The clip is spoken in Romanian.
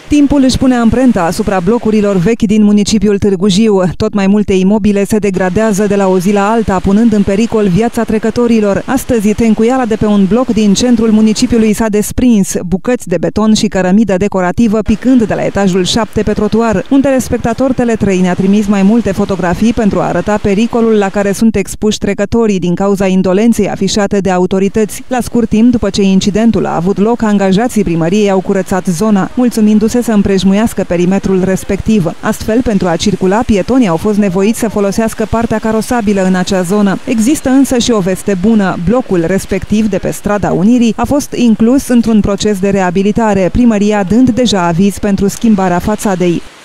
Timpul își pune amprenta asupra blocurilor vechi din municipiul Târgu Jiu. Tot mai multe imobile se degradează de la o zi la alta, punând în pericol viața trecătorilor. Astăzi, tencuiala de pe un bloc din centrul municipiului s-a desprins, bucăți de beton și cărămidă decorativă picând de la etajul 7 pe trotuar. Un telespectator Tele3 ne-a trimis mai multe fotografii pentru a arăta pericolul la care sunt expuși trecătorii din cauza indolenței afișate de autorități. La scurt timp după ce incidentul a avut loc, angajații primăriei au curățat zona, mulțumindu-se să împrejmuiască perimetrul respectiv. Astfel, pentru a circula, pietonii au fost nevoiți să folosească partea carosabilă în acea zonă. Există însă și o veste bună. Blocul respectiv de pe strada Unirii a fost inclus într-un proces de reabilitare, primăria dând deja aviz pentru schimbarea fațadei.